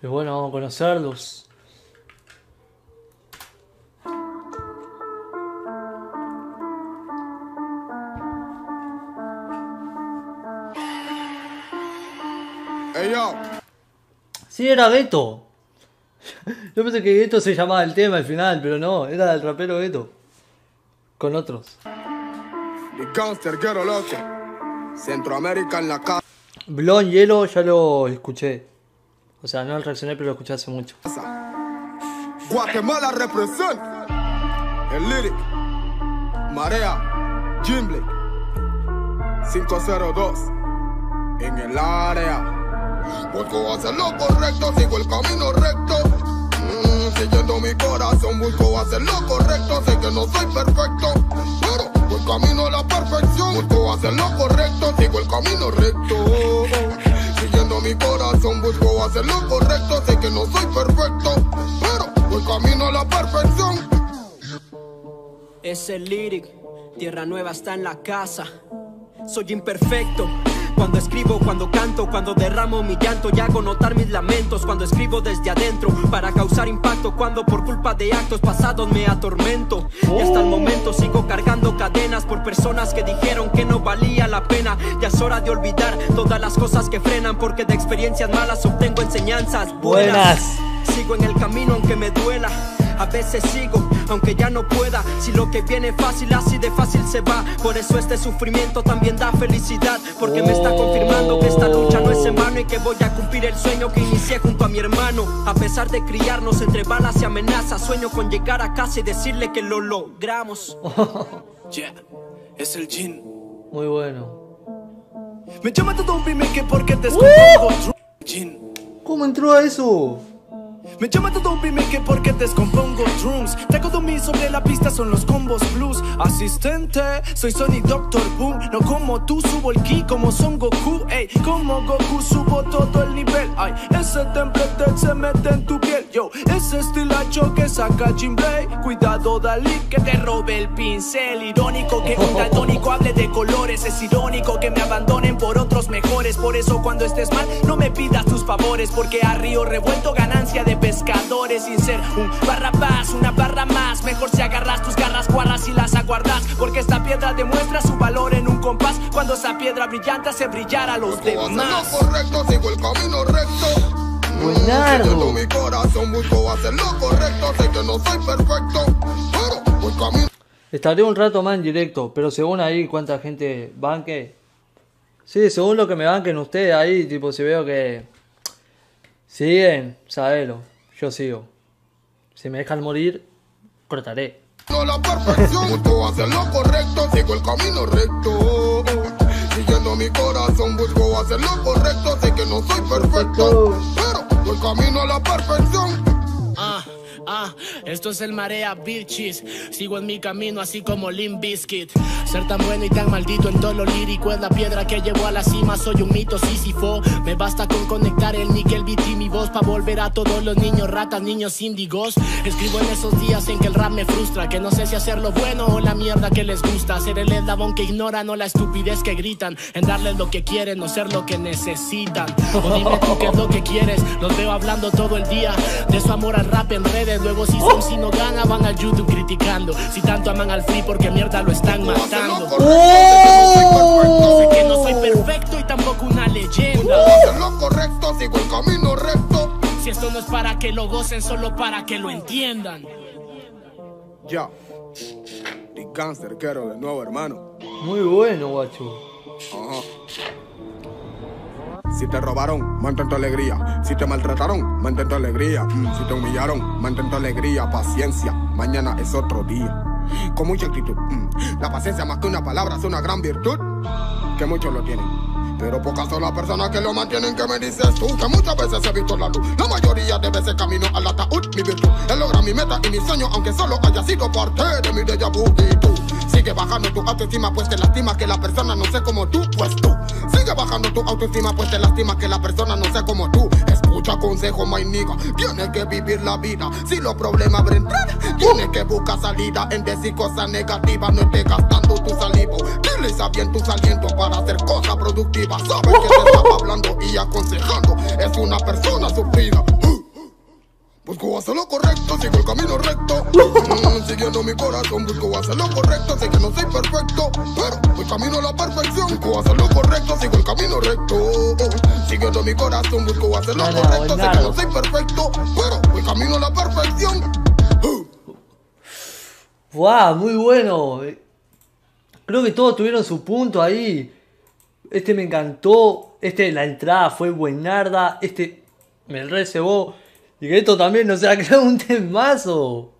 Y bueno, vamos a conocerlos. Hey, yo. Sí, era Gueto. Yo pensé que Gueto se llamaba el tema al final, pero no, era el rapero Gueto. Con otros. The gangster ghetto loco. Centroamérica en la casa. Blon Hielo ya lo escuché. O sea, no lo reaccioné, pero lo escuché hace mucho. Guatemala represent. El Lyric. Marea. Jim Blake. 502. En el área. Busco hacer lo correcto, sigo el camino recto. Siguiendo mi corazón, busco hacer lo correcto. Sé que no soy perfecto, pero voy camino a la perfección. Busco hacer lo correcto, sigo el camino recto. Siguiendo mi corazón, busco hacer lo correcto. Sé que no soy perfecto, pero voy camino a la perfección. Es el Lyric, Tierra Nueva está en la casa. Soy imperfecto. Cuando escribo, cuando canto, cuando derramo mi llanto y hago notar mis lamentos. Cuando escribo desde adentro para causar impacto. Cuando por culpa de actos pasados me atormento. Y hasta el momento sigo cargando cadenas por personas que dijeron que no valía la pena. Ya es hora de olvidar todas las cosas que frenan, porque de experiencias malas obtengo enseñanzas buenas. Sigo en el camino aunque me duela. A veces sigo, aunque ya no pueda. Si lo que viene fácil, así de fácil se va. Por eso este sufrimiento también da felicidad, porque me está confirmando que esta lucha no es en vano y que voy a cumplir el sueño que inicié junto a mi hermano. A pesar de criarnos entre balas y amenazas, sueño con llegar a casa y decirle que lo logramos. Yeah, es el Jin. Muy bueno. Me llama todo un que porque te descompongo. Jin. ¿Cómo entró a eso? Me llama todo un que porque descompongo drums. Traigo dominio sobre la pista, son los combos blues. Asistente, soy Sonic Doctor Boom. No como tú, subo el ki como Son Goku. Ey, como Goku subo todo el nivel. Ay, ese template se mete en tu piel. Yo, ese estilacho que saca Jim Blake. Cuidado, Dalí, que te robe el pincel. Irónico que un daltónico hable de colores. Es irónico que me abandonen por otros mejores. Por eso cuando estés mal, no me pidas tus favores, porque a río revuelto ganancia de pescadores. Sin ser un barrabás, una barra más. Mejor si agarras tus garras guarras y las aguardas, porque esta piedra demuestra su valor en un compás. Cuando esa piedra brillante hace brillar a los demás. Busco hacer lo correcto, sigo el camino recto. Buenardo. Siguiendo mi corazón, busco hacer lo correcto. Sé que no soy perfecto, pero voy camino. Estaré un rato más en directo, pero según ahí cuánta gente banque. Sí, según lo que me banquen ustedes ahí, tipo si veo que siguen, sabelo, yo sigo. Si me dejan morir, cortaré. No la perfección, busco hacer lo correcto, sigo el camino recto. Siguiendo mi corazón, busco hacer lo correcto. Sé que no soy perfecto, pero voy camino a la perfección. Esto es el Marea Bitches. Sigo en mi camino así como Limp Bizkit. Ser tan bueno y tan maldito en todo lo lírico es la piedra que llevó a la cima. Soy un mito Sísifo. Me basta con conectar el níquel, beat y mi voz pa' volver a todos los niños ratas, niños índigos. Escribo en esos días en que el rap me frustra, que no sé si hacer lo bueno o la mierda que les gusta. Ser el eslabón que ignoran o la estupidez que gritan, en darles lo que quieren, no ser lo que necesitan. O dime tú qué es lo que quieres. Los veo hablando todo el día de su amor al rap en redes. Luego si son, si no gana, van a YouTube criticando. Si tanto aman al free, porque mierda lo están matando. Sé que no soy perfecto y tampoco una leyenda. Hacer lo correcto, sigo el camino recto. Si esto no es para que lo gocen, solo para que lo entiendan. Ya, The Gangster quiero de nuevo, hermano. Muy bueno, guacho. Ajá. Si te robaron, mantén tu alegría. Si te maltrataron, mantén tu alegría. Si te humillaron, mantén tu alegría. Paciencia, mañana es otro día. Con mucha actitud. La paciencia más que una palabra es una gran virtud, que muchos lo tienen, pero pocas son las personas que lo mantienen. ¿Qué me dices tú? Que muchas veces he visto la luz. La mayoría de veces camino al ataúd. Mi virtud es lograr mi meta y mi sueño, aunque solo haya sido parte de mi déjà vu. Y tú sigue bajando tu autoestima, pues te lastima que la persona no sea como tú. Pues tú sigue bajando tu autoestima, pues te lastima que la persona no sea como tú. Escucha consejo, my nigga. Tienes que vivir la vida. Si los problemas abren, tienes que buscar salida. En decir cosas negativas, no estés gastando tu salivo. Utiliza bien tus alientos para hacer cosas productivas. Sabes que te está hablando y aconsejando es una persona sufrida. busco hacer lo correcto, sigo el camino recto. Siguiendo mi corazón, busco hacer lo correcto. Sé que no soy perfecto, pero voy camino a la perfección. Busco hacer lo correcto, sigo el camino recto. Siguiendo mi corazón, busco hacer lo correcto. Sé que no soy perfecto, pero voy camino a la perfección. ¡Wow! Muy bueno. Creo que todos tuvieron su punto ahí. Este me encantó. La entrada fue buenarda. Me recebó. Y que esto también, o sea, creo un temazo.